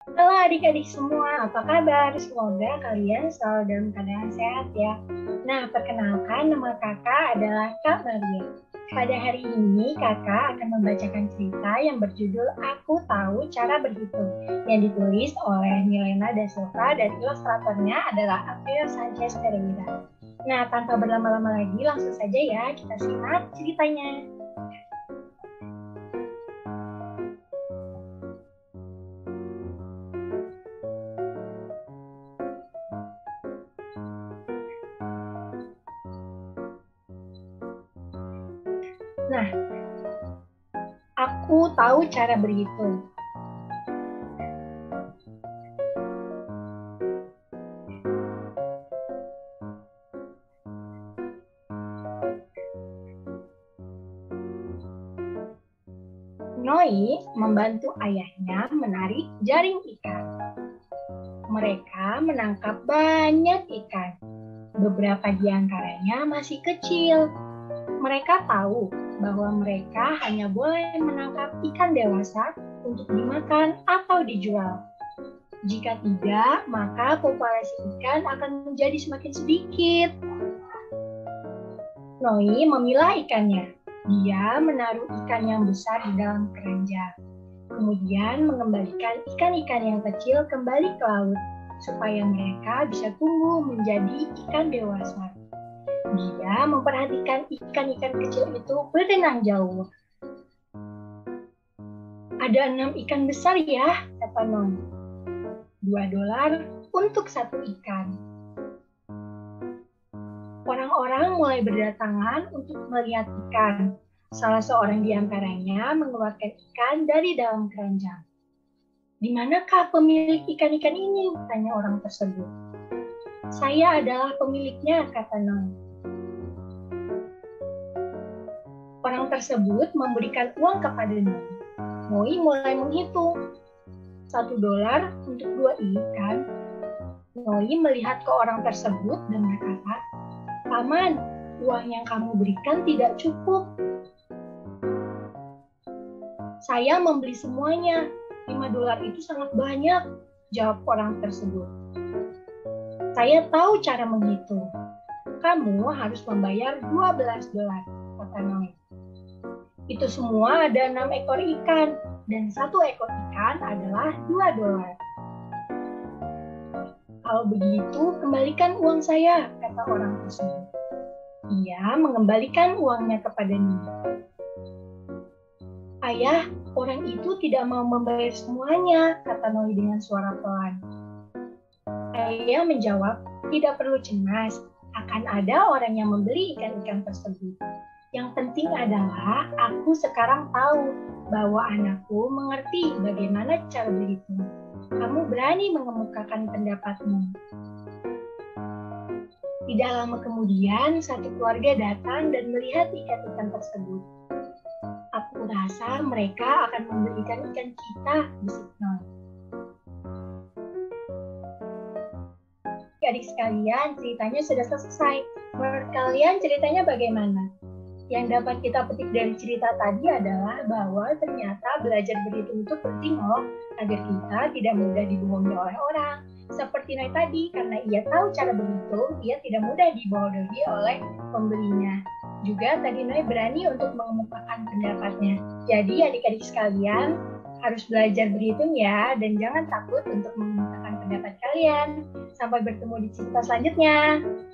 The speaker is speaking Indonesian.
Halo adik-adik semua, apa kabar? Semoga kalian selalu dalam keadaan sehat ya. Nah, perkenalkan nama kakak adalah Kak Maria. Pada hari ini kakak akan membacakan cerita yang berjudul Aku Tahu Cara Berhitung yang ditulis oleh Milena da Silva dan ilustratornya adalah April Sanchez Pereira. Nah, tanpa berlama-lama lagi langsung saja ya kita simak ceritanya. Nah, aku tahu cara berhitung. Noi membantu ayahnya menarik jaring ikan. Mereka menangkap banyak ikan. Beberapa di antaranya masih kecil. Mereka tahu bahwa mereka hanya boleh menangkap ikan dewasa untuk dimakan atau dijual. Jika tidak, maka populasi ikan akan menjadi semakin sedikit. Noi memilah ikannya. Dia menaruh ikan yang besar di dalam keranjang. Kemudian mengembalikan ikan-ikan yang kecil kembali ke laut supaya mereka bisa tumbuh menjadi ikan dewasa. Dia memperhatikan ikan-ikan kecil itu berenang jauh. Ada 6 ikan besar ya, kata Non. $2 untuk satu ikan. Orang-orang mulai berdatangan untuk melihat ikan. Salah seorang di antaranya mengeluarkan ikan dari dalam keranjang. Di manakah pemilik ikan-ikan ini? Tanya orang tersebut. Saya adalah pemiliknya, kata Non. Orang tersebut memberikan uang kepada Noi. Noi mulai menghitung. $1 untuk 2 ikan. Noi melihat ke orang tersebut dan berkata, Paman, uang yang kamu berikan tidak cukup. Saya membeli semuanya. $5 itu sangat banyak, jawab orang tersebut. Saya tahu cara menghitung. Kamu harus membayar $12, kata Noi. Itu semua ada 6 ekor ikan, dan 1 ekor ikan adalah $2. Kalau begitu, kembalikan uang saya, kata orang tersebut. Ia mengembalikan uangnya kepada Noi. Ayah, orang itu tidak mau membayar semuanya, kata Noi dengan suara pelan. Ayah menjawab, tidak perlu cemas, akan ada orang yang membeli ikan-ikan tersebut. Yang penting adalah aku sekarang tahu bahwa anakku mengerti bagaimana cara berhitung. Kamu berani mengemukakan pendapatmu. Tidak lama kemudian, satu keluarga datang dan melihat ikan-ikan tersebut. Aku rasa mereka akan membelikan ikan kita, bisik Noi. Adik sekalian, ceritanya sudah selesai. Menurut kalian ceritanya bagaimana? Yang dapat kita petik dari cerita tadi adalah bahwa ternyata belajar berhitung itu penting loh, agar kita tidak mudah dibohongi oleh orang. Seperti Noi tadi, karena ia tahu cara berhitung, ia tidak mudah dibohongi oleh pembelinya. Juga tadi Noi berani untuk mengemukakan pendapatnya. Jadi adik-adik sekalian harus belajar berhitung ya, dan jangan takut untuk mengemukakan pendapat kalian. Sampai bertemu di cerita selanjutnya.